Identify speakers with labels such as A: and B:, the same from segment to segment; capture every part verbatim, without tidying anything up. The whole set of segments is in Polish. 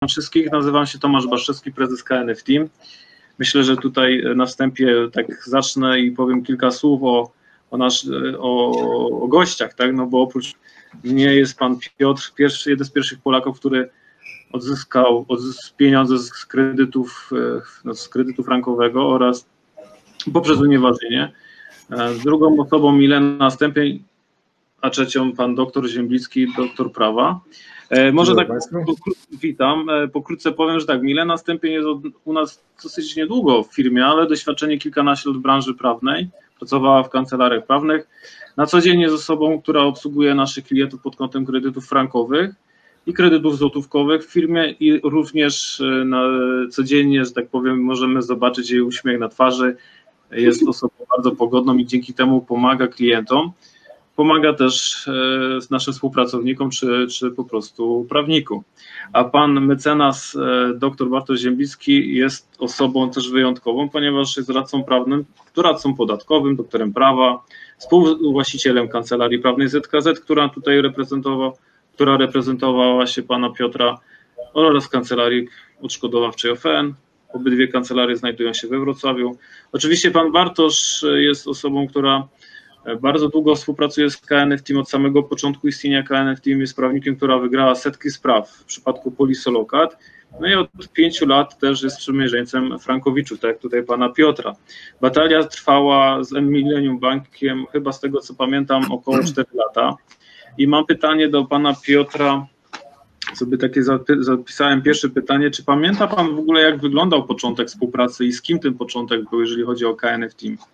A: wszystkich. Nazywam się Tomasz Baszczewski, prezes K N F Team. Myślę, że tutaj na wstępie tak zacznę i powiem kilka słów o, o, nasz, o, o gościach, tak? No bo oprócz mnie jest pan Piotr, pierwszy, jeden z pierwszych Polaków, który odzyskał odzysk pieniądze z kredytów, z kredytu frankowego oraz poprzez unieważnienie. Drugą osobą Milena Stępień, a trzecią pan doktor Ziemblicki, doktor prawa. Może tak pokrótce, witam, pokrótce powiem, że tak, Milena Stępień jest od, u nas dosyć niedługo w firmie, ale doświadczenie kilkanaście lat w branży prawnej, pracowała w kancelariach prawnych, na co dzień jest osobą, która obsługuje naszych klientów pod kątem kredytów frankowych i kredytów złotówkowych w firmie i również na, codziennie, że tak powiem, możemy zobaczyć jej uśmiech na twarzy. Jest osobą bardzo pogodną i dzięki temu pomaga klientom. Pomaga też naszym współpracownikom czy, czy po prostu prawnikom. A pan mecenas dr Bartosz Ziemblicki jest osobą też wyjątkową, ponieważ jest radcą prawnym, doradcą podatkowym, doktorem prawa, współwłaścicielem Kancelarii Prawnej Z K Z, która tutaj reprezentował, która reprezentowała się pana Piotra, oraz Kancelarii Odszkodowawczej O F E N. Obydwie kancelarie znajdują się we Wrocławiu. Oczywiście pan Bartosz jest osobą, która bardzo długo współpracuje z K N F Team, od samego początku istnienia K N F Team jest prawnikiem, która wygrała setki spraw w przypadku Polisolokat. No i od pięciu lat też jest sprzymierzeńcem frankowiczów, tak jak tutaj pana Piotra. Batalia trwała z Millennium Bankiem chyba z tego co pamiętam około czterech lata. I mam pytanie do pana Piotra, sobie takie zapisałem pierwsze pytanie, czy pamięta pan w ogóle jak wyglądał początek współpracy i z kim ten początek był, jeżeli chodzi o K N F Team?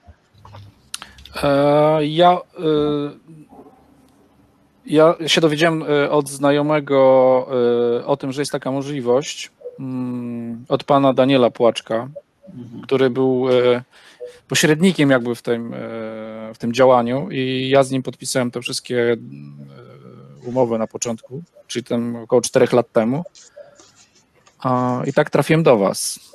B: Ja, ja się dowiedziałem od znajomego o tym, że jest taka możliwość, od pana Daniela Płaczka, mhm. który był pośrednikiem jakby w tym, w tym działaniu i ja z nim podpisałem te wszystkie umowy na początku, czyli tam około czterech lat temu i tak trafiłem do was.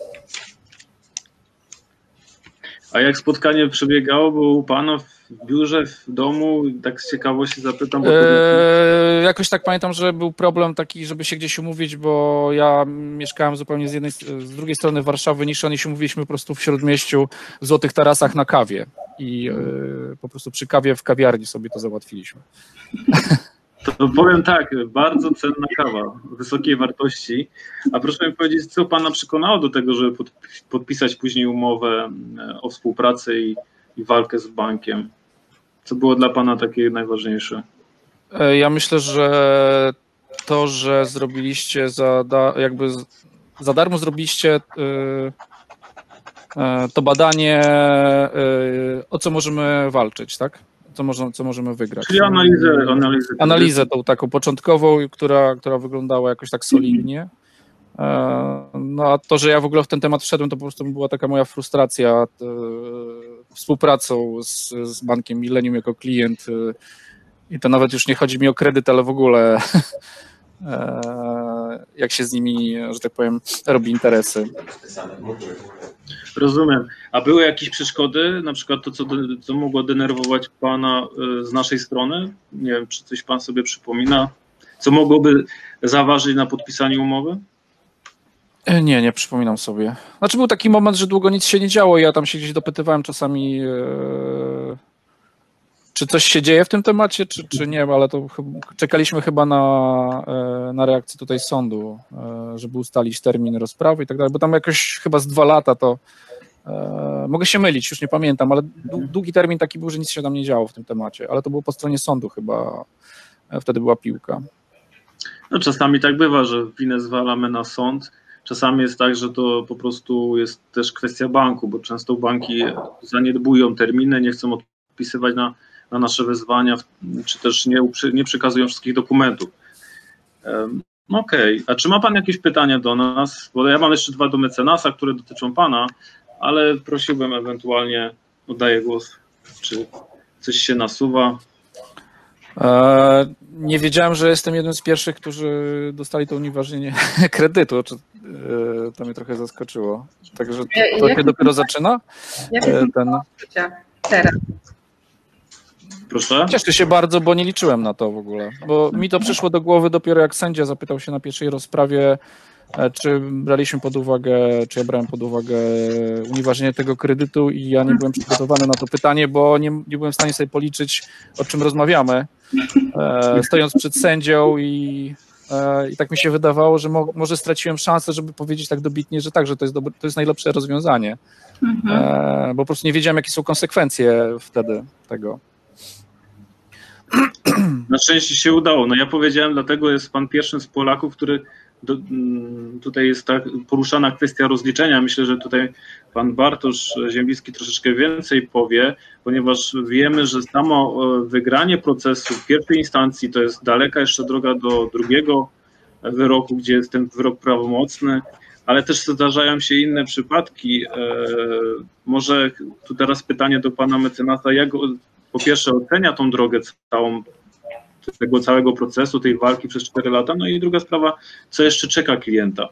A: A jak spotkanie przebiegało, było u pana w biurze, w domu? Tak z ciekawości zapytam. Bo
B: eee, jakoś tak pamiętam, że był problem taki, żeby się gdzieś umówić, bo ja mieszkałem zupełnie z jednej, z drugiej strony Warszawy niż on i się umówiliśmy po prostu w Śródmieściu w Złotych Tarasach na kawie i e, po prostu przy kawie w kawiarni sobie to załatwiliśmy.
A: To powiem tak, bardzo cenna kawa, wysokiej wartości. A proszę mi powiedzieć, co pana przekonało do tego, żeby podpisać później umowę o współpracy i, i walkę z bankiem? Co było dla pana takie najważniejsze?
B: Ja myślę, że to, że zrobiliście za, jakby za darmo zrobiliście to badanie, o co możemy walczyć, tak? Co, można, co możemy wygrać.
A: Czyli analizę. Analizę,
B: analizę tą taką początkową, która, która wyglądała jakoś tak solidnie. No a to, że ja w ogóle w ten temat wszedłem, to po prostu była taka moja frustracja współpracą z, z bankiem Millennium jako klient. I to nawet już nie chodzi mi o kredyt, ale w ogóle jak się z nimi, że tak powiem, robi interesy.
A: Rozumiem. A były jakieś przeszkody, na przykład to, co, co mogło denerwować pana z naszej strony? Nie wiem, czy coś pan sobie przypomina, co mogłoby zaważyć na podpisaniu umowy?
B: Nie, nie przypominam sobie. Znaczy był taki moment, że długo nic się nie działo i ja tam się gdzieś dopytywałem czasami, e, czy coś się dzieje w tym temacie, czy, czy nie, ale to czekaliśmy chyba na, e, na reakcję tutaj sądu, e, żeby ustalić termin rozprawy i tak dalej, bo tam jakoś chyba z dwa lata to e, mogę się mylić, już nie pamiętam, ale długi termin taki był, że nic się tam nie działo w tym temacie, ale to było po stronie sądu chyba, e, wtedy była piłka.
A: No czasami tak bywa, że winę zwalamy na sąd. Czasami jest tak, że to po prostu jest też kwestia banku, bo często banki zaniedbują terminy, nie chcą odpisywać na, na nasze wezwania, czy też nie, nie przekazują wszystkich dokumentów. Um, Okej, okay. A czy ma pan jakieś pytania do nas? Bo ja mam jeszcze dwa do mecenasa, które dotyczą pana, ale prosiłbym ewentualnie, oddaję głos, czy coś się nasuwa.
B: E, nie wiedziałem, że jestem jednym z pierwszych, którzy dostali to unieważnienie kredytu. Czy, e, to mnie trochę zaskoczyło. Także to się dopiero zaczyna? E, ten...
C: Teraz.
A: Proszę?
B: Cieszę się bardzo, bo nie liczyłem na to w ogóle. Bo mi to przyszło do głowy dopiero jak sędzia zapytał się na pierwszej rozprawie, czy braliśmy pod uwagę, czy ja brałem pod uwagę unieważnienie tego kredytu i ja nie byłem przygotowany na to pytanie, bo nie, nie byłem w stanie sobie policzyć, o czym rozmawiamy, stojąc przed sędzią i, i tak mi się wydawało, że mo, może straciłem szansę, żeby powiedzieć tak dobitnie, że tak, że to jest, dobre, to jest najlepsze rozwiązanie, mhm. bo po prostu nie wiedziałem, jakie są konsekwencje wtedy tego.
A: Na szczęście się udało. No ja powiedziałem, dlatego jest pan pierwszym z Polaków, który do, tutaj jest tak poruszana kwestia rozliczenia. Myślę, że tutaj pan Bartosz Ziembiski troszeczkę więcej powie, ponieważ wiemy, że samo wygranie procesu w pierwszej instancji to jest daleka jeszcze droga do drugiego wyroku, gdzie jest ten wyrok prawomocny, ale też zdarzają się inne przypadki. Może tu teraz pytanie do pana mecenasa, jak po pierwsze ocenia tą drogę całą tego całego procesu, tej walki przez cztery lata, no i druga sprawa, co jeszcze czeka klienta?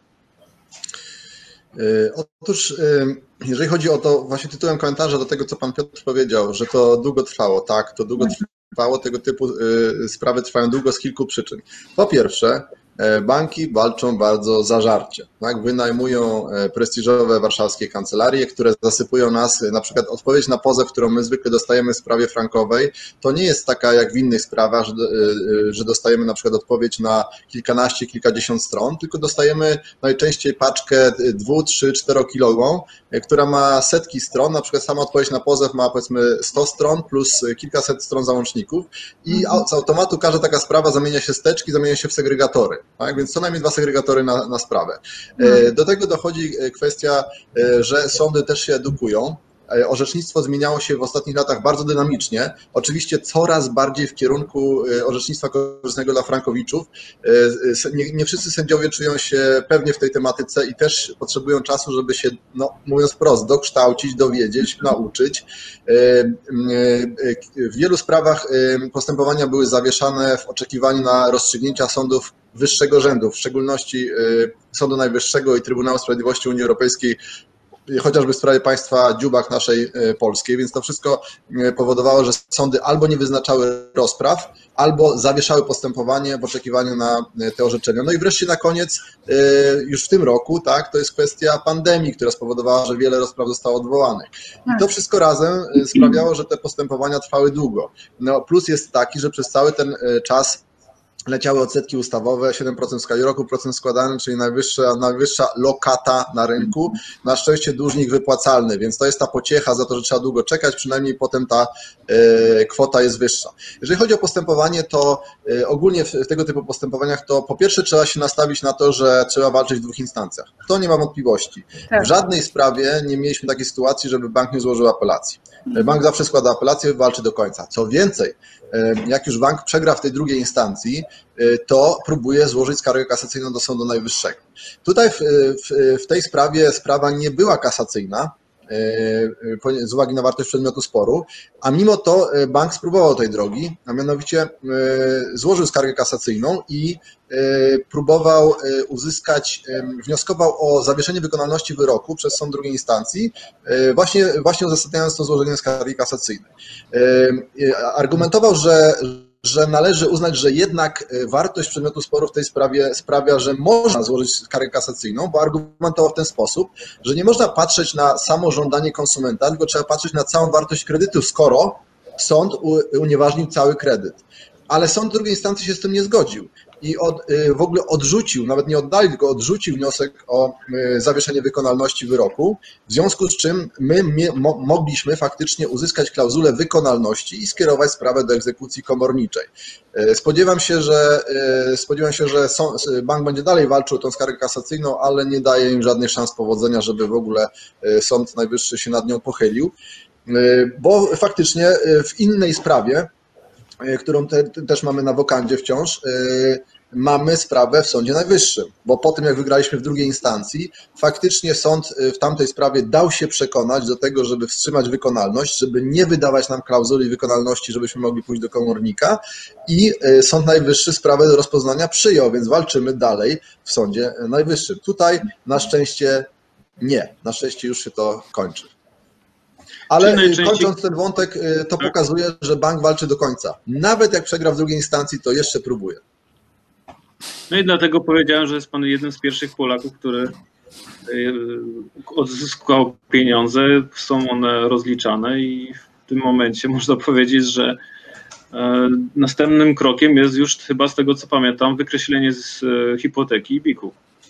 C: Otóż jeżeli chodzi o to, właśnie tytułem komentarza do tego, co pan Piotr powiedział, że to długo trwało, tak, to długo trwało, tego typu sprawy trwają długo z kilku przyczyn. Po pierwsze, banki walczą bardzo zażarcie. Tak? Wynajmują prestiżowe warszawskie kancelarie, które zasypują nas, na przykład odpowiedź na pozew, którą my zwykle dostajemy w sprawie frankowej, to nie jest taka jak w innych sprawach, że, że dostajemy na przykład odpowiedź na kilkanaście, kilkadziesiąt stron, tylko dostajemy najczęściej paczkę dwu, trzy, czterokilową, która ma setki stron, na przykład sama odpowiedź na pozew ma powiedzmy sto stron plus kilkaset stron załączników i z automatu każda taka sprawa zamienia się w steczki, zamienia się w segregatory. Tak? Więc co najmniej dwa segregatory na, na sprawę. Do tego dochodzi kwestia, że sądy też się edukują. Orzecznictwo zmieniało się w ostatnich latach bardzo dynamicznie, oczywiście coraz bardziej w kierunku orzecznictwa korzystnego dla frankowiczów. Nie, nie wszyscy sędziowie czują się pewnie w tej tematyce i też potrzebują czasu, żeby się, no, mówiąc wprost, dokształcić, dowiedzieć, nauczyć. W wielu sprawach postępowania były zawieszane w oczekiwaniu na rozstrzygnięcia sądów wyższego rzędu, w szczególności Sądu Najwyższego i Trybunału Sprawiedliwości Unii Europejskiej, chociażby w sprawie państwa dziubak naszej polskiej, więc to wszystko powodowało, że sądy albo nie wyznaczały rozpraw, albo zawieszały postępowanie w oczekiwaniu na te orzeczenia. No i wreszcie na koniec, już w tym roku, tak, to jest kwestia pandemii, która spowodowała, że wiele rozpraw zostało odwołanych. I to wszystko razem sprawiało, że te postępowania trwały długo. No, plus jest taki, że przez cały ten czas leciały odsetki ustawowe, siedem procent w skali roku, procent składany, czyli najwyższa, najwyższa lokata na rynku. Na szczęście dłużnik wypłacalny, więc to jest ta pociecha za to, że trzeba długo czekać, przynajmniej potem ta e, kwota jest wyższa. Jeżeli chodzi o postępowanie, to e, ogólnie w, w tego typu postępowaniach to po pierwsze trzeba się nastawić na to, że trzeba walczyć w dwóch instancjach. To nie ma wątpliwości. W żadnej sprawie nie mieliśmy takiej sytuacji, żeby bank nie złożył apelacji. Bank zawsze składa apelację, walczy do końca. Co więcej, jak już bank przegra w tej drugiej instancji, to próbuje złożyć skargę kasacyjną do Sądu Najwyższego. Tutaj w, w, w tej sprawie sprawa nie była kasacyjna z uwagi na wartość przedmiotu sporu, a mimo to bank spróbował tej drogi, a mianowicie złożył skargę kasacyjną i próbował uzyskać, wnioskował o zawieszenie wykonalności wyroku przez sąd drugiej instancji, właśnie, właśnie uzasadniając to złożeniem skargi kasacyjnej. Argumentował, że że należy uznać, że jednak wartość przedmiotu sporu w tej sprawie sprawia, że można złożyć skargę kasacyjną, bo argumentował w ten sposób, że nie można patrzeć na samo żądanie konsumenta, tylko trzeba patrzeć na całą wartość kredytu, skoro sąd unieważnił cały kredyt. Ale sąd drugiej instancji się z tym nie zgodził i od, w ogóle odrzucił, nawet nie oddalił, tylko odrzucił wniosek o zawieszenie wykonalności wyroku, w związku z czym my mo, mogliśmy faktycznie uzyskać klauzulę wykonalności i skierować sprawę do egzekucji komorniczej. Spodziewam się, że, spodziewam się, że bank będzie dalej walczył o tą skargę kasacyjną, ale nie daje im żadnych szans powodzenia, żeby w ogóle Sąd Najwyższy się nad nią pochylił, bo faktycznie w innej sprawie, którą te, też mamy na wokandzie wciąż, yy, mamy sprawę w Sądzie Najwyższym, bo po tym jak wygraliśmy w drugiej instancji, faktycznie sąd w tamtej sprawie dał się przekonać do tego, żeby wstrzymać wykonalność, żeby nie wydawać nam klauzuli wykonalności, żebyśmy mogli pójść do komornika i Sąd Najwyższy sprawę do rozpoznania przyjął, więc walczymy dalej w Sądzie Najwyższym. Tutaj na szczęście nie, na szczęście już się to kończy. Ale kończąc ten wątek, to pokazuje, że bank walczy do końca. Nawet jak przegra w drugiej instancji, to jeszcze próbuje.
A: No i dlatego powiedziałem, że jest pan jednym z pierwszych Polaków, który odzyskał pieniądze, są one rozliczane i w tym momencie można powiedzieć, że następnym krokiem jest już chyba, z tego co pamiętam, wykreślenie z hipoteki i biku.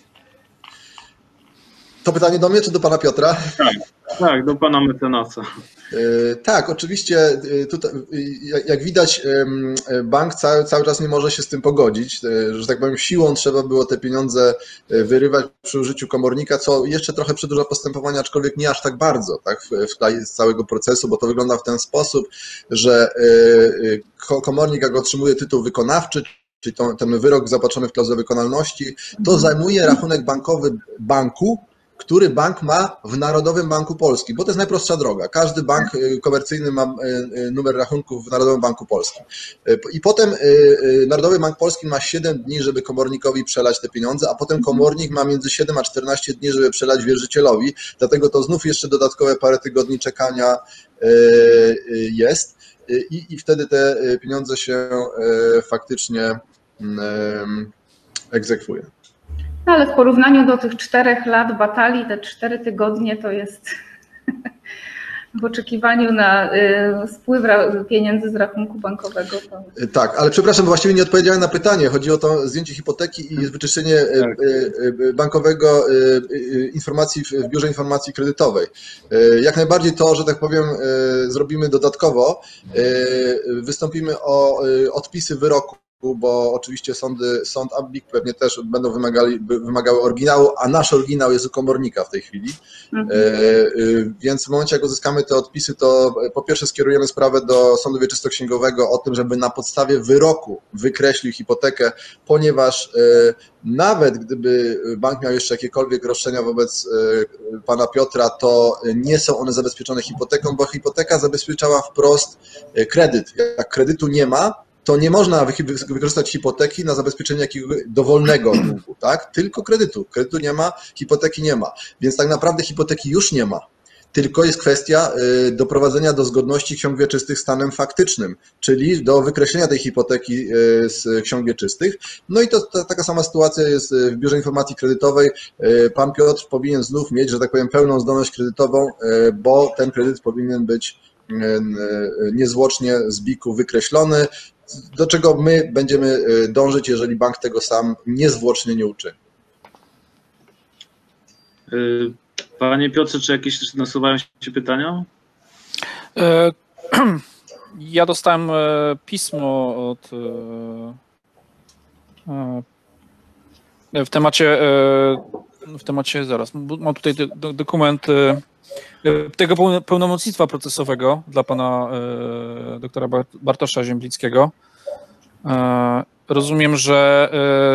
C: To pytanie do mnie czy do pana Piotra?
A: Tak, tak, do pana mecenasa.
C: Tak, oczywiście tutaj, jak widać, bank cały, cały czas nie może się z tym pogodzić, że tak powiem siłą trzeba było te pieniądze wyrywać przy użyciu komornika, co jeszcze trochę przedłuża postępowania, aczkolwiek nie aż tak bardzo, tak, w tle całego procesu, bo to wygląda w ten sposób, że komornik jak otrzymuje tytuł wykonawczy, czyli ten wyrok zapatrzony w klauzulę wykonalności, to zajmuje rachunek bankowy banku, który bank ma w Narodowym Banku Polskim, bo to jest najprostsza droga. Każdy bank komercyjny ma numer rachunków w Narodowym Banku Polskim. I potem Narodowy Bank Polski ma siedem dni, żeby komornikowi przelać te pieniądze, a potem komornik ma między siedem a czternaście dni, żeby przelać wierzycielowi. Dlatego to znów jeszcze dodatkowe parę tygodni czekania jest i, i wtedy te pieniądze się faktycznie egzekwuje.
D: No ale w porównaniu do tych czterech lat batalii, te cztery tygodnie to jest w oczekiwaniu na spływ pieniędzy z rachunku bankowego. To...
C: Tak, ale przepraszam, bo właściwie nie odpowiedziałem na pytanie. Chodzi o to zdjęcie hipoteki i wyczyszczenie tak. bankowego informacji w Biurze Informacji Kredytowej. Jak najbardziej to, że tak powiem, zrobimy dodatkowo. Wystąpimy o odpisy wyroku, bo oczywiście sądy, sąd a BIK pewnie też będą wymagali, wymagały oryginału, a nasz oryginał jest u komornika w tej chwili. Mhm. E, więc w momencie, jak uzyskamy te odpisy, to po pierwsze skierujemy sprawę do Sądu Wieczystoksięgowego o tym, żeby na podstawie wyroku wykreślił hipotekę, ponieważ e, nawet gdyby bank miał jeszcze jakiekolwiek roszczenia wobec e, pana Piotra, to nie są one zabezpieczone hipoteką, bo hipoteka zabezpieczała wprost kredyt. Jak kredytu nie ma, to nie można wykorzystać hipoteki na zabezpieczenie jakiegoś dowolnego długu, tak? Tylko kredytu. Kredytu nie ma, hipoteki nie ma. Więc tak naprawdę hipoteki już nie ma. Tylko jest kwestia doprowadzenia do zgodności ksiąg wieczystych stanem faktycznym, czyli do wykreślenia tej hipoteki z ksiąg wieczystych. No i to, to taka sama sytuacja jest w Biurze Informacji Kredytowej. Pan Piotr powinien znów mieć, że tak powiem, pełną zdolność kredytową, bo ten kredyt powinien być niezwłocznie z biku wykreślony, do czego my będziemy dążyć, jeżeli bank tego sam niezwłocznie nie uczyni.
A: Panie Piotrze, czy jakieś nasuwają się pytania?
B: Ja dostałem pismo od w temacie w temacie zaraz, mam tutaj dokument tego pełnomocnictwa procesowego dla pana doktora Bartosza Ziemblickiego. Rozumiem, że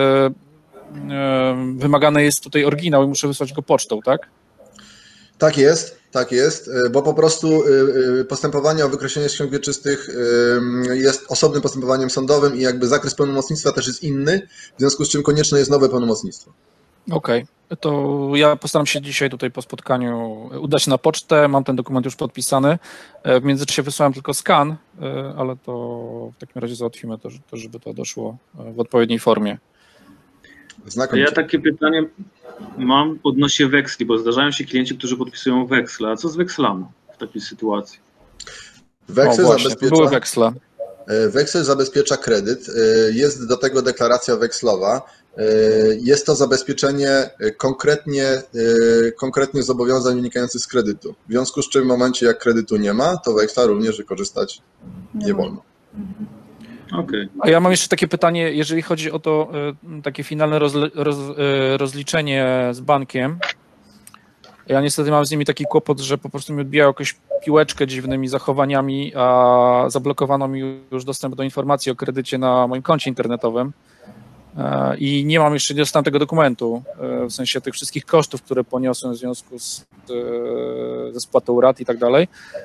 B: wymagany jest tutaj oryginał i muszę wysłać go pocztą, tak?
C: Tak jest, tak jest, bo po prostu postępowanie o wykreślenie z ksiąg wieczystych jest osobnym postępowaniem sądowym i jakby zakres pełnomocnictwa też jest inny, w związku z czym konieczne jest nowe pełnomocnictwo.
B: Okej, okay. To ja postaram się dzisiaj tutaj po spotkaniu udać na pocztę, mam ten dokument już podpisany, w międzyczasie wysłałem tylko skan, ale to w takim razie załatwimy to, żeby to doszło w odpowiedniej formie.
C: Znakomicie.
A: Ja takie pytanie mam odnośnie weksli, bo zdarzają się klienci, którzy podpisują weksle, a co z wekslami w takiej sytuacji?
C: Weksel
B: o, właśnie,
C: zabezpiecza...
B: były weksle.
C: Weksel zabezpiecza kredyt, jest do tego deklaracja wekslowa. Jest to zabezpieczenie konkretnie, konkretnie zobowiązań wynikających z kredytu. W związku z czym w momencie, jak kredytu nie ma, to weksla również wykorzystać nie wolno.
A: Okay.
B: A ja mam jeszcze takie pytanie, jeżeli chodzi o to takie finalne rozle, roz, rozliczenie z bankiem. Ja niestety mam z nimi taki kłopot, że po prostu mi odbijają jakąś piłeczkę dziwnymi zachowaniami, a zablokowano mi już dostęp do informacji o kredycie na moim koncie internetowym i nie mam jeszcze, nie dostałem tego dokumentu, w sensie tych wszystkich kosztów, które poniosłem w związku z, ze spłatą rat i tak dalej.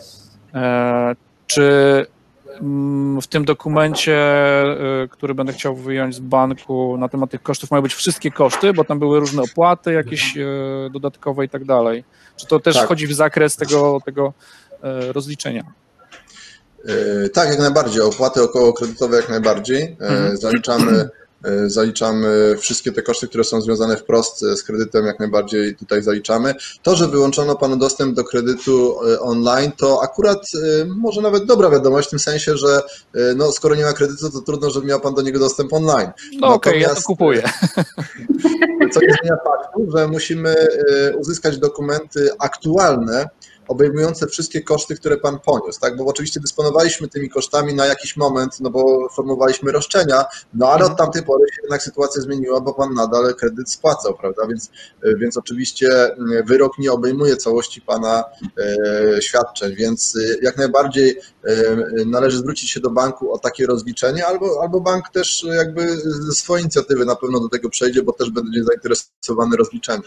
B: Czy w tym dokumencie, który będę chciał wyjąć z banku na temat tych kosztów, mają być wszystkie koszty, bo tam były różne opłaty jakieś dodatkowe i tak dalej. Czy to też tak wchodzi w zakres tego, tego rozliczenia?
C: Tak, jak najbardziej. Opłaty okołokredytowe jak najbardziej. Mhm. Zaliczamy zaliczamy wszystkie te koszty, które są związane wprost z kredytem, jak najbardziej tutaj zaliczamy. To, że wyłączono Panu dostęp do kredytu online, to akurat może nawet dobra wiadomość w tym sensie, że no, skoro nie ma kredytu, to trudno, żeby miał Pan do niego dostęp online.
B: No okej, okay, ja to kupuję.
C: Co nie zmienia faktu, że musimy uzyskać dokumenty aktualne, obejmujące wszystkie koszty, które Pan poniósł, tak? Bo oczywiście dysponowaliśmy tymi kosztami na jakiś moment, no bo formowaliśmy roszczenia, no ale od tamtej pory się jednak sytuacja zmieniła, bo Pan nadal kredyt spłacał, prawda? Więc, więc oczywiście wyrok nie obejmuje całości Pana e, świadczeń, więc jak najbardziej e, należy zwrócić się do banku o takie rozliczenie, albo, albo bank też jakby ze swojej inicjatywy na pewno do tego przejdzie, bo też będzie zainteresowany rozliczeniem.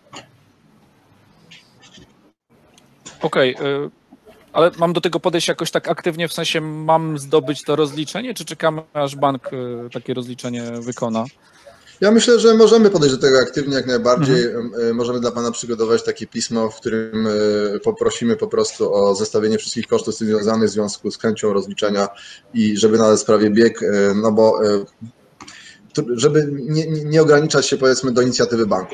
B: Okej, okay, ale mam do tego podejść jakoś tak aktywnie, w sensie mam zdobyć to rozliczenie, czy czekamy, aż bank takie rozliczenie wykona?
C: Ja myślę, że możemy podejść do tego aktywnie, jak najbardziej. Mhm. Możemy dla Pana przygotować takie pismo, w którym poprosimy po prostu o zestawienie wszystkich kosztów z tym związanych w związku z chęcią rozliczenia i żeby nadać sprawie bieg, no bo żeby nie, nie ograniczać się, powiedzmy, do inicjatywy banku.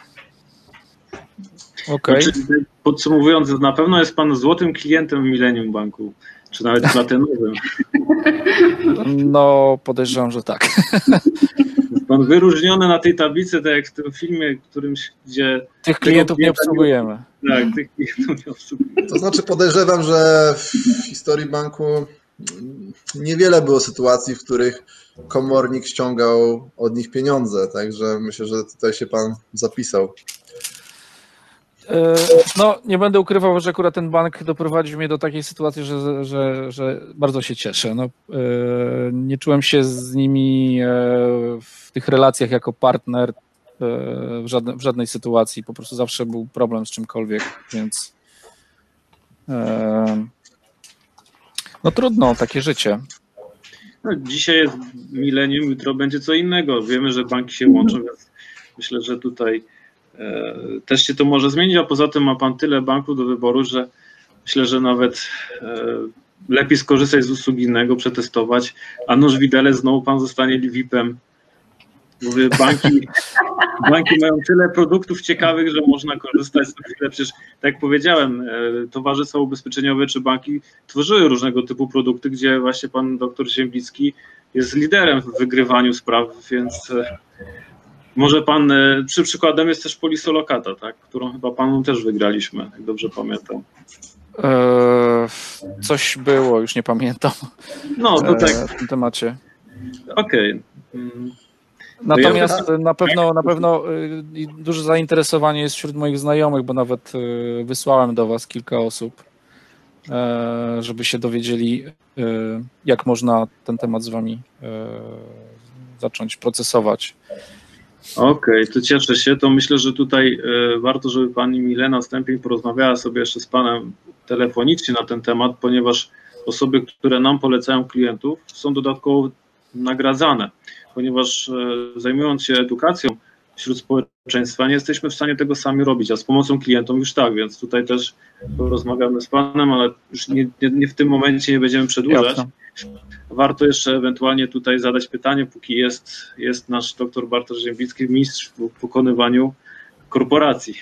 B: Okay.
A: Podsumowując, na pewno jest Pan złotym klientem Millennium Banku, czy nawet platynowym.
B: No, podejrzewam, że tak.
A: Jest Pan wyróżniony na tej tablicy, tak jak w tym filmie, którymś, gdzie...
B: Tych klientów nie obsługujemy.
A: Tak, tych klientów nie obsługujemy.
C: To znaczy podejrzewam, że w historii banku niewiele było sytuacji, w których komornik ściągał od nich pieniądze, także myślę, że tutaj się Pan zapisał.
B: No, nie będę ukrywał, że akurat ten bank doprowadził mnie do takiej sytuacji, że, że, że bardzo się cieszę. No, nie czułem się z nimi w tych relacjach jako partner w, żadne, w żadnej sytuacji. Po prostu zawsze był problem z czymkolwiek, więc no trudno, takie życie.
A: No, dzisiaj jest Millennium, jutro będzie co innego. Wiemy, że banki się łączą, więc myślę, że tutaj też się to może zmienić, a poza tym ma Pan tyle banków do wyboru, że myślę, że nawet lepiej skorzystać z usług innego, przetestować, a nuż widelec znowu Pan zostanie V I P-em. Mówię, banki, banki mają tyle produktów ciekawych, że można korzystać z chwilę. Przecież, tak jak powiedziałem, towarzystwa ubezpieczeniowe czy banki tworzyły różnego typu produkty, gdzie właśnie Pan doktor Ziemlicki jest liderem w wygrywaniu spraw, więc może Pan, przy przykładem jest też Polisolokata, tak, którą chyba Panu też wygraliśmy, jak dobrze pamiętam.
B: Eee, coś było, już nie pamiętam.
A: No, to tak.
B: Eee, w tym temacie.
A: Okej. Okay.
B: Natomiast ja... na pewno, na pewno duże zainteresowanie jest wśród moich znajomych, bo nawet wysłałem do Was kilka osób, żeby się dowiedzieli, jak można ten temat z Wami zacząć procesować.
A: Okej, okay, to cieszę się. To myślę, że tutaj warto, żeby Pani Milena Stępień porozmawiała sobie jeszcze z Panem telefonicznie na ten temat, ponieważ osoby, które nam polecają klientów, są dodatkowo nagradzane, ponieważ zajmując się edukacją wśród społeczeństwa, nie jesteśmy w stanie tego sami robić, a z pomocą klientom już tak, więc tutaj też porozmawiamy z Panem, ale już nie, nie, nie w tym momencie nie będziemy przedłużać. Jasne. Warto jeszcze ewentualnie tutaj zadać pytanie, póki jest, jest nasz doktor Bartosz Ziemlicki, mistrz w pokonywaniu korporacji.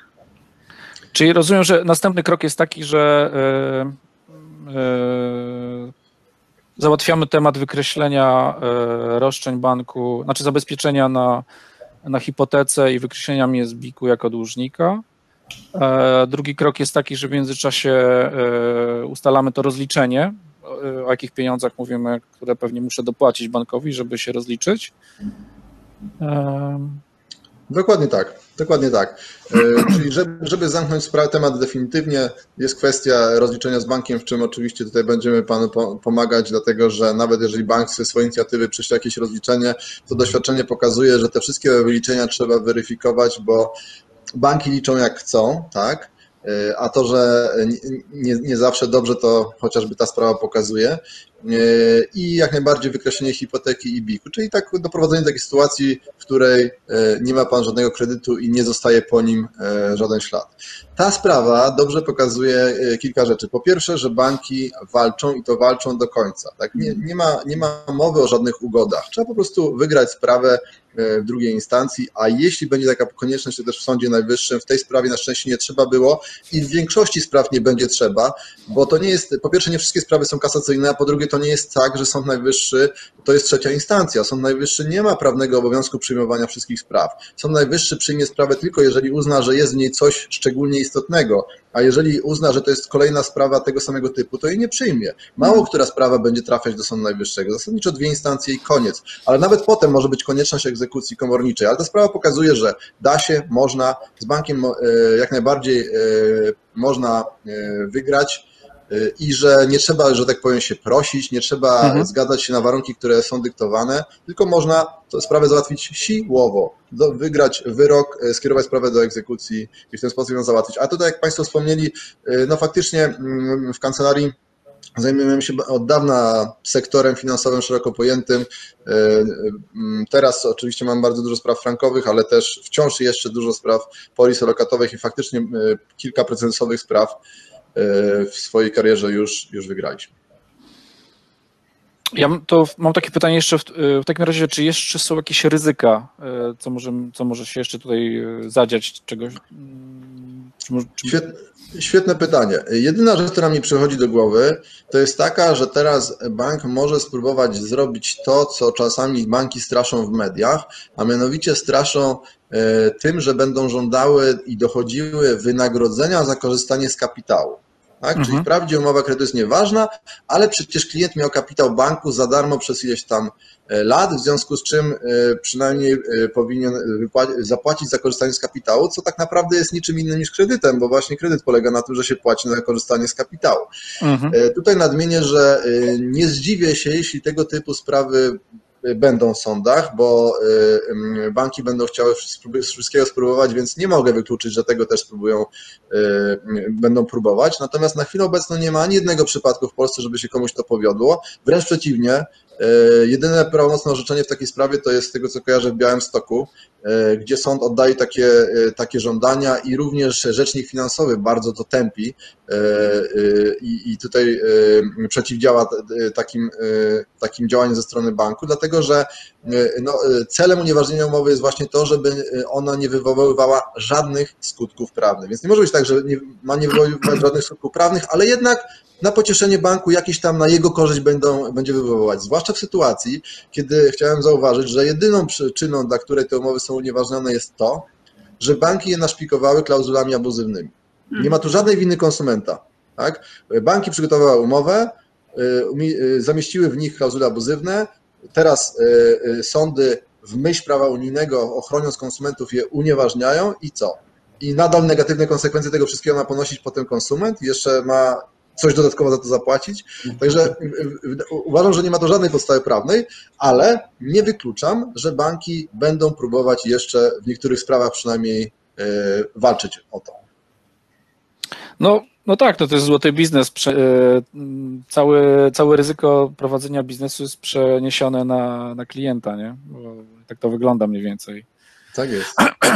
B: Czyli rozumiem, że następny krok jest taki, że yy, yy, załatwiamy temat wykreślenia yy, roszczeń banku, znaczy zabezpieczenia na, na hipotece i wykreślenia mnie z biku jako dłużnika. Yy, drugi krok jest taki, że w międzyczasie yy, ustalamy to rozliczenie, o jakich pieniądzach mówimy, które pewnie muszę dopłacić bankowi, żeby się rozliczyć.
C: Dokładnie tak, dokładnie tak. Czyli żeby, żeby zamknąć sprawę, temat definitywnie, jest kwestia rozliczenia z bankiem, w czym oczywiście tutaj będziemy Panu pomagać, dlatego że nawet jeżeli bank ze swojej inicjatywy przyszło jakieś rozliczenie, to doświadczenie pokazuje, że te wszystkie wyliczenia trzeba weryfikować, bo banki liczą jak chcą, tak? A to, że nie, nie zawsze dobrze, to chociażby ta sprawa pokazuje. i jak najbardziej wykreślenie hipoteki i biku, czyli tak doprowadzenie do takiej sytuacji, w której nie ma pan żadnego kredytu i nie zostaje po nim żaden ślad. Ta sprawa dobrze pokazuje kilka rzeczy. Po pierwsze, że banki walczą i to walczą do końca. Tak? Nie, nie ma, nie ma mowy o żadnych ugodach. Trzeba po prostu wygrać sprawę w drugiej instancji, a jeśli będzie taka konieczność, to też w Sądzie Najwyższym, w tej sprawie na szczęście nie trzeba było i w większości spraw nie będzie trzeba, bo to nie jest, po pierwsze nie wszystkie sprawy są kasacyjne, a po drugie to nie jest tak, że Sąd Najwyższy to jest trzecia instancja. Sąd Najwyższy nie ma prawnego obowiązku przyjmowania wszystkich spraw. Sąd Najwyższy przyjmie sprawę tylko jeżeli uzna, że jest w niej coś szczególnie istotnego, a jeżeli uzna, że to jest kolejna sprawa tego samego typu, to jej nie przyjmie. Mało która sprawa będzie trafiać do Sądu Najwyższego. Zasadniczo dwie instancje i koniec. Ale nawet potem może być konieczność egzekucji komorniczej. Ale ta sprawa pokazuje, że da się, można, z bankiem jak najbardziej można wygrać i że nie trzeba, że tak powiem, się prosić, nie trzeba mhm. zgadzać się na warunki, które są dyktowane, tylko można tę sprawę załatwić siłowo, do, wygrać wyrok, skierować sprawę do egzekucji i w ten sposób ją załatwić. A tutaj, jak Państwo wspomnieli, no faktycznie w kancelarii zajmujemy się od dawna sektorem finansowym szeroko pojętym. Teraz oczywiście mam bardzo dużo spraw frankowych, ale też wciąż jeszcze dużo spraw polisolokatowych i faktycznie kilka precedensowych spraw w swojej karierze już, już wygraliśmy.
B: Ja to mam takie pytanie jeszcze, w, w takim razie, czy jeszcze są jakieś ryzyka, co może, co może się jeszcze tutaj zadziać, czegoś? Czy może, czy...
C: Świetne, świetne pytanie. Jedyna rzecz, która mi przychodzi do głowy, to jest taka, że teraz bank może spróbować zrobić to, co czasami banki straszą w mediach, a mianowicie straszą tym, że będą żądały i dochodziły wynagrodzenia za korzystanie z kapitału. Tak? Mhm. Czyli wprawdzie umowa kredytu jest nieważna, ale przecież klient miał kapitał banku za darmo przez ileś tam lat, w związku z czym przynajmniej powinien zapłacić za korzystanie z kapitału, co tak naprawdę jest niczym innym niż kredytem, bo właśnie kredyt polega na tym, że się płaci za korzystanie z kapitału. Mhm. Tutaj nadmienię, że nie zdziwię się, jeśli tego typu sprawy będą w sądach, bo banki będą chciały wszystkiego spróbować, więc nie mogę wykluczyć, że tego też spróbują, będą próbować. Natomiast na chwilę obecną nie ma ani jednego przypadku w Polsce, żeby się komuś to powiodło. Wręcz przeciwnie, jedyne prawomocne orzeczenie w takiej sprawie to jest z tego, co kojarzę, w Białymstoku, gdzie sąd oddaje takie, takie żądania i również rzecznik finansowy bardzo to tępi i, i tutaj przeciwdziała takim, takim działaniom ze strony banku, dlatego że no, celem unieważnienia umowy jest właśnie to, żeby ona nie wywoływała żadnych skutków prawnych. Więc nie może być tak, że nie, ma nie wywoływać żadnych skutków prawnych, ale jednak na pocieszenie banku jakieś tam na jego korzyść będą, będzie wywoływać. Zwłaszcza w sytuacji, kiedy chciałem zauważyć, że jedyną przyczyną, dla której te umowy są unieważnione, jest to, że banki je naszpikowały klauzulami abuzywnymi. Nie ma tu żadnej winy konsumenta. Tak? Banki przygotowały umowę, zamieściły w nich klauzule abuzywne, teraz sądy w myśl prawa unijnego, ochroniąc konsumentów, je unieważniają i co? I nadal negatywne konsekwencje tego wszystkiego ma ponosić potem konsument i jeszcze ma coś dodatkowo za to zapłacić. Także uważam, że nie ma to żadnej podstawy prawnej, ale nie wykluczam, że banki będą próbować jeszcze w niektórych sprawach przynajmniej walczyć o to.
B: No, no tak, no to jest złoty biznes. Cały, całe ryzyko prowadzenia biznesu jest przeniesione na, na klienta, nie? Bo tak to wygląda mniej więcej.
C: Tak jest.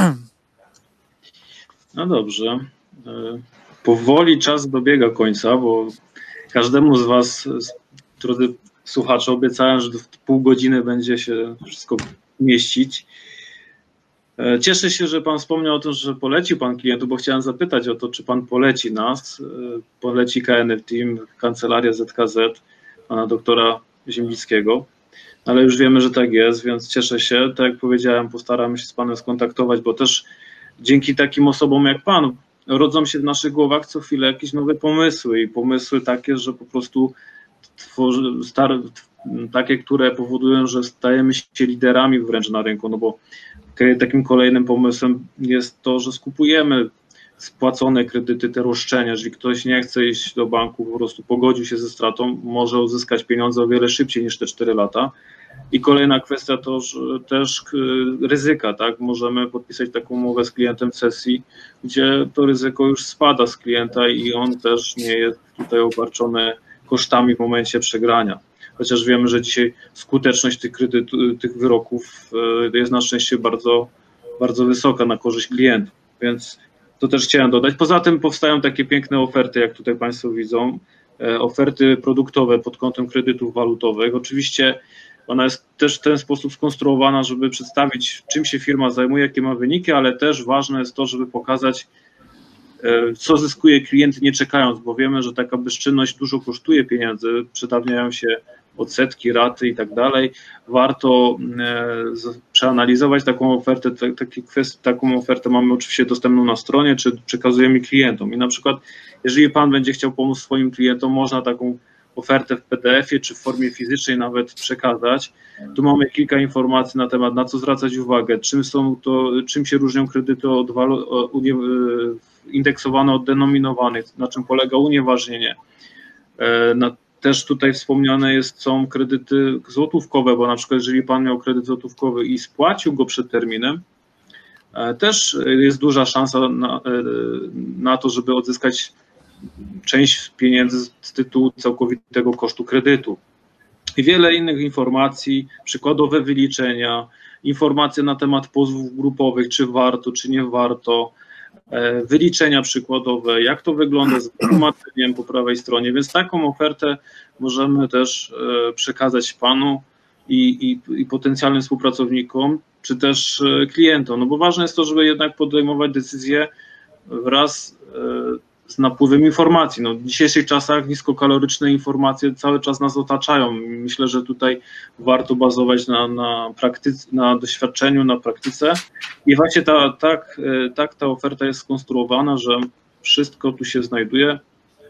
A: No dobrze. Powoli czas dobiega końca, bo każdemu z Was, drodzy słuchacze, obiecałem, że w pół godziny będzie się wszystko mieścić. Cieszę się, że Pan wspomniał o tym, że poleci Pan klientów, bo chciałem zapytać o to, czy Pan poleci nas, poleci K N F Team, Kancelaria Z K Z, Pana doktora Ziemlickiego, ale już wiemy, że tak jest, więc cieszę się. Tak jak powiedziałem, postaramy się z Panem skontaktować, bo też dzięki takim osobom jak Pan rodzą się w naszych głowach co chwilę jakieś nowe pomysły i pomysły takie, że po prostu tworzy, star, takie, które powodują, że stajemy się liderami wręcz na rynku, no bo takim kolejnym pomysłem jest to, że skupujemy spłacone kredyty, te roszczenia. Jeżeli ktoś nie chce iść do banku, po prostu pogodził się ze stratą, może uzyskać pieniądze o wiele szybciej niż te cztery lata. I kolejna kwestia to że też ryzyka, tak? Możemy podpisać taką umowę z klientem w sesji, gdzie to ryzyko już spada z klienta i on też nie jest tutaj obarczony kosztami w momencie przegrania. chociaż wiemy, że dzisiaj skuteczność tych kredytów, tych wyroków jest na szczęście bardzo, bardzo wysoka na korzyść klientów, więc to też chciałem dodać. Poza tym powstają takie piękne oferty, jak tutaj Państwo widzą, oferty produktowe pod kątem kredytów walutowych. Oczywiście ona jest też w ten sposób skonstruowana, żeby przedstawić, czym się firma zajmuje, jakie ma wyniki, ale też ważne jest to, żeby pokazać, co zyskuje klient nie czekając, bo wiemy, że taka bezczynność dużo kosztuje pieniędzy, przedawniają się odsetki, raty i tak dalej. Warto przeanalizować taką ofertę, takie kwestie, taką ofertę mamy oczywiście dostępną na stronie, czy przekazujemy klientom. I na przykład, jeżeli Pan będzie chciał pomóc swoim klientom, można taką ofertę w P D F ie czy w formie fizycznej nawet przekazać. Tu mamy kilka informacji na temat, na co zwracać uwagę, czym są to, czym się różnią kredyty od walu, indeksowane od denominowanych, na czym polega unieważnienie. Na, też tutaj wspomniane jest, są kredyty złotówkowe, bo na przykład jeżeli Pan miał kredyt złotówkowy i spłacił go przed terminem, też jest duża szansa na, na to, żeby odzyskać część pieniędzy z tytułu całkowitego kosztu kredytu. I wiele innych informacji, przykładowe wyliczenia, informacje na temat pozwów grupowych, czy warto, czy nie warto, wyliczenia przykładowe, jak to wygląda z tłumaczeniem po prawej stronie, więc taką ofertę możemy też przekazać Panu i, i, i potencjalnym współpracownikom, czy też klientom, no bo ważne jest to, żeby jednak podejmować decyzje wraz z napływem informacji. No, w dzisiejszych czasach niskokaloryczne informacje cały czas nas otaczają. Myślę, że tutaj warto bazować na, na, praktyce, na doświadczeniu, na praktyce. I właśnie ta, tak, tak ta oferta jest skonstruowana, że wszystko tu się znajduje.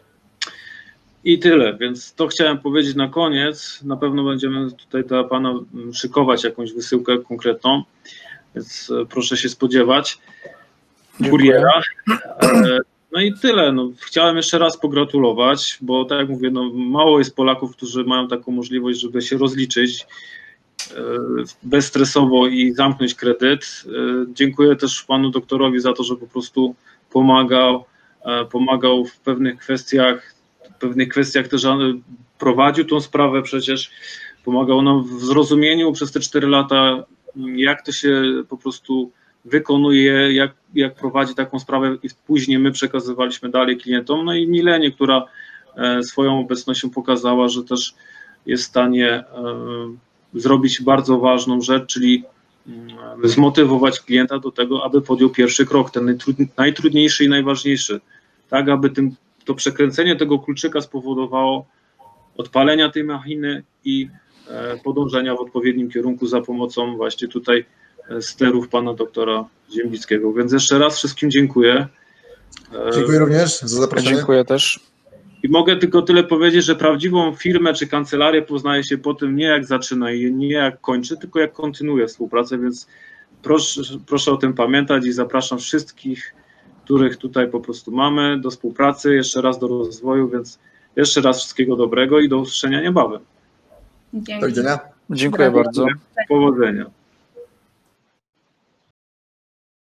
A: I tyle, więc to chciałem powiedzieć na koniec. Na pewno będziemy tutaj dla Pana szykować jakąś wysyłkę konkretną, więc proszę się spodziewać kuriera. No i tyle. No, chciałem jeszcze raz pogratulować, bo tak jak mówię, no, mało jest Polaków, którzy mają taką możliwość, żeby się rozliczyć bezstresowo i zamknąć kredyt. Dziękuję też Panu doktorowi za to, że po prostu pomagał, pomagał w pewnych kwestiach, w pewnych kwestiach też prowadził tą sprawę przecież, pomagał nam w zrozumieniu przez te cztery lata, jak to się po prostu wykonuje, jak, jak prowadzi taką sprawę i później my przekazywaliśmy dalej klientom. No i Milenie, która swoją obecnością pokazała, że też jest w stanie zrobić bardzo ważną rzecz, czyli zmotywować klienta do tego, aby podjął pierwszy krok, ten najtrudniejszy i najważniejszy, tak aby tym, to przekręcenie tego kluczyka spowodowało odpalenia tej machiny i podążenia w odpowiednim kierunku za pomocą właśnie tutaj sterów Pana doktora Ziemlickiego. Więc jeszcze raz wszystkim dziękuję.
C: Dziękuję również za zaproszenie.
B: Dziękuję też.
A: I mogę tylko tyle powiedzieć, że prawdziwą firmę czy kancelarię poznaje się po tym nie jak zaczyna i nie jak kończy, tylko jak kontynuuje współpracę, więc proszę, proszę o tym pamiętać i zapraszam wszystkich, których tutaj po prostu mamy do współpracy, jeszcze raz do rozwoju, więc jeszcze raz wszystkiego dobrego i do usłyszenia niebawem.
D: Dzięki.
C: Do widzenia.
B: Dziękuję bardzo.
A: Powodzenia.